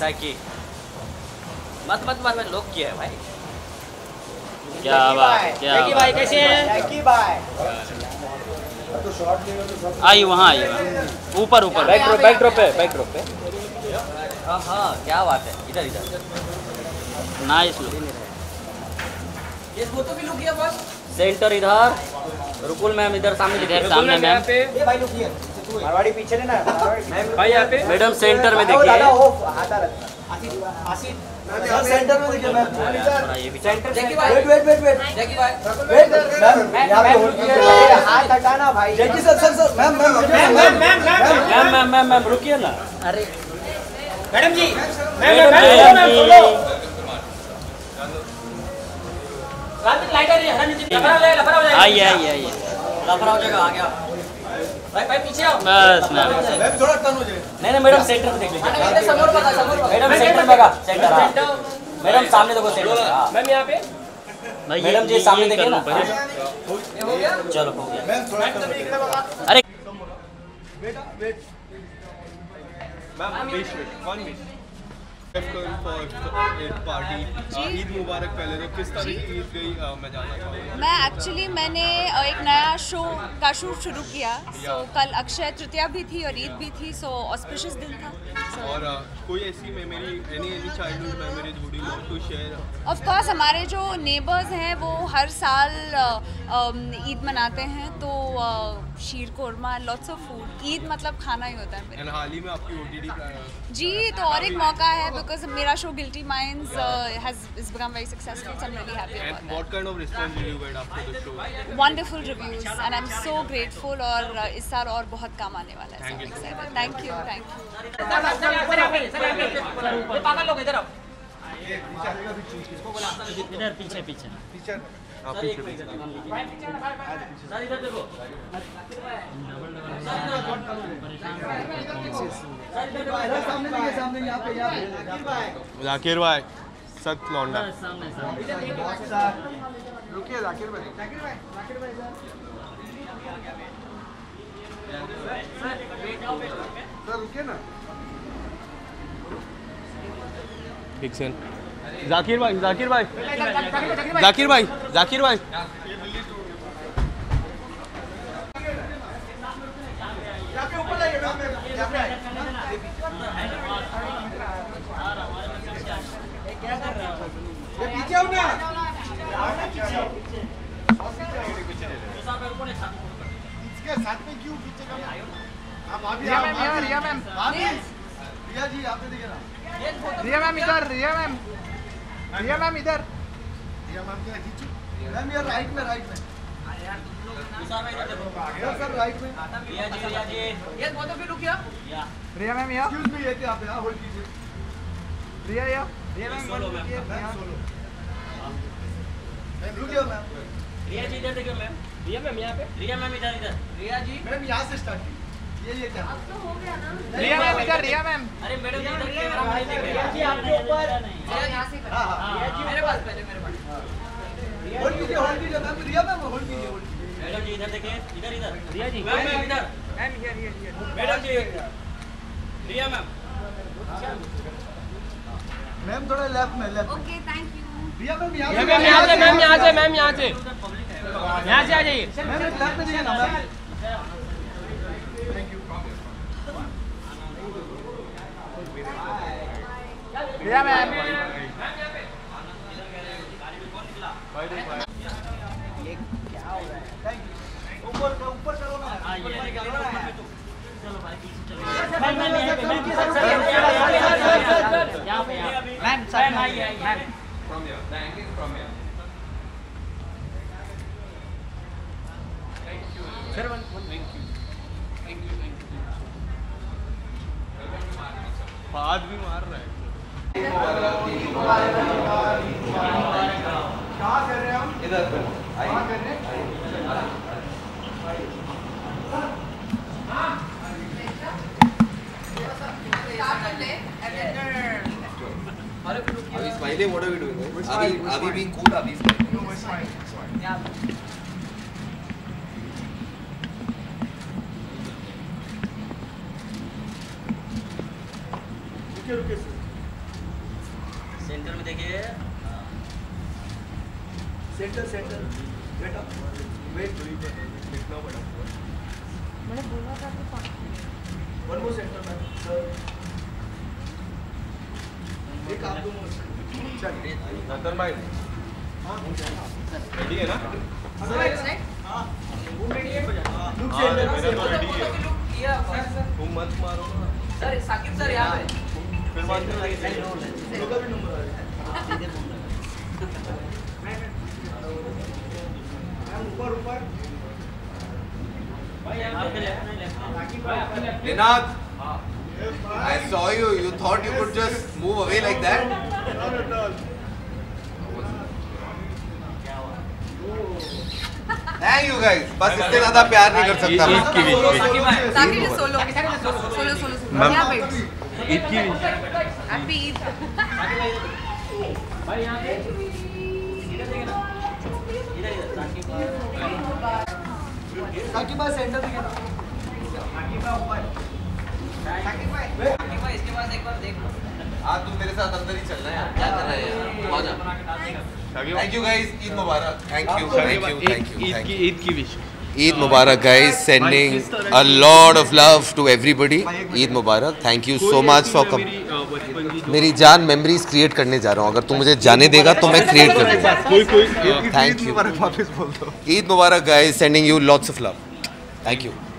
सैकी मत मत मत लोग किया है भाई। क्या बात, क्या भाई कैसे हैं? आई वहाँ आई ऊपर ऊपर बैक ड्रॉप पे हाँ क्या बात है। इधर नाइस लुक। ये फोटो भी लुक किया बस। सेंटर इधर रुकुल मैम इधर सामने इधर सामने मैम ये भाई लुक किया मारवाड़ी पीछे लेना भाई यहाँ पे मैडम सेंटर में देखिए सेंटर में देखिए मैम ये भी सेंटर वेट जैकी भाई मैम हाथ हटाना भाई जैकी सर मैम रुकिए ना। अरे मैडम जी आइए लफड़ा हो जाएगा आ गया भाई पीछे आओ बस मैम थोड़ा टर्न हो जाए। नहीं मैडम सेंटर में देख लीजिए मैडम सेंटर में मैडम सामने देखो सेंटर मैम यहाँ पे मैडम जी सामने देखिए ना। चलो हो गया अरे बेटा wait ma'am 1 minute party Eid मुबारक पहले तो किस तरह की ईद गई मैं जानना चाहूँगा। मैं एक्चुअली मैंने एक नया शो का शूट शुरू किया। सो कल अक्षय तृतीया भी थी और ईद भी थी। सो ऑस्पिशियस दिन था। और कोई ऐसी memory any childhood memories would you want to share? Of course हमारे जो नेबर्स हैं वो हर साल ईद मनाते हैं तो sheer korma lots of food. Eid मतलब खाना ही होता है एंड हाल ही में आपकी ओटीटी जी। तो और एक मौका है बिकॉज मेरा show guilty minds has become very successful, so I'm really happy about that. What kind of response did you get after the show? Wonderful reviews and I'm so grateful और इस साल और बहुत काम आने वाला है। So I'm excited. Thank you. इधर पीछे जाकिर भाई सत लौंडा रुकिए जाकिर भाई सर रुकिए ना। फिक्सन जाकिर भाई पीछे हो ना। इसके साथ में क्यों पीछे का आप अभी रिया मैम रिया जी आपने देखे ना। रिया मैम इधर रिया मैम इधर रिया मैम क्या खींचू मैम यार राइट में सर राइट में रिया जी ये फोटो भी लुक किया रिया मैम या एक्सक्यूज मी ये क्या आप यहां होल्ड कीजिए Riya ma'am solo ma'am solo ma'am रुकिए मैम रिया जी इधर देखिए मैम रिया मैम यहाँ पे रिया मैम इधर रिया जी मैम यहाँ से स्टार्ट कीजिए ये क्या अब तो हो गया ना। रिया मैम इधर रिया मैम अरे मैडम जी इधर कैमरा नहीं देख रहे जी आपके ऊपर यहाँ से हां रिया जी मेरे पास होल्ड कीजिए मैम रिया मैम होल्ड कीजिए मैडम जी इधर देखिए इधर रिया जी मैम इधर ma'am here madam ji Riya ma'am ma'am थोड़ा लेफ्ट में okay thank you. Riya ma'am यहाँ से यहाँ से आ जाइए मैम लेफ्ट में देखिए ना मैम रिया मैम ऊपर करो ना। चलो भाई पीछे चलो मैम आइए ma'am from here the angle is from here sir one thank you हाथ भी मार रहा है कहाँ कर रहे हैं हम इधर कहाँ कर रहे हैं Are we smiling? What are we doing? Are we being cool? Are we smiling? No, we're smiling. रुकिए सेंटर में देखिए सेंटर सेंटर बेटा वेट लिखना पड़ा मैंने बोला था कि वन मोर सेंटर में सर एक आप दो मोर चलिए नंदन भाई रेडी है ना सर हां वो रेडी है लुक हाँ, सेंटर मेरा तो रेडी है किया तुम मत मारो ना सर साकिब सर यहाँ पे फिर बाद में लोग भी नंबर आ रहा है ऊपर ऊपर Ninad, I saw you. You thought you could just move away like that? Thank you guys. बस इससे ज़्यादा प्यार नहीं कर सकता मैं. साकिब सोलो सोलो सोलो यहाँ पे ईद की हैप्पी ईद साकिब भाई सेंटर दिखे ना इसके पास एक बार देख लो आज तुम मेरे साथ अंदर ही चलना है यार. क्या कर रहे हैं यार? आजा. Thank you guys. Eid Mubarak. Thank you. Thank you. Thank you. Thank you. Eid की wish Eid Mubarak guys. Sending a lot of love to everybody. Eid Mubarak. Thank you so much for coming. मेरी जान memories create करने जा रहा हूँ. अगर तू मुझे जाने देगा तो मैं क्रिएट कर दूँगा. कोई Thank you. Eid Mubarak guys. Sending you lots of love. Thank you.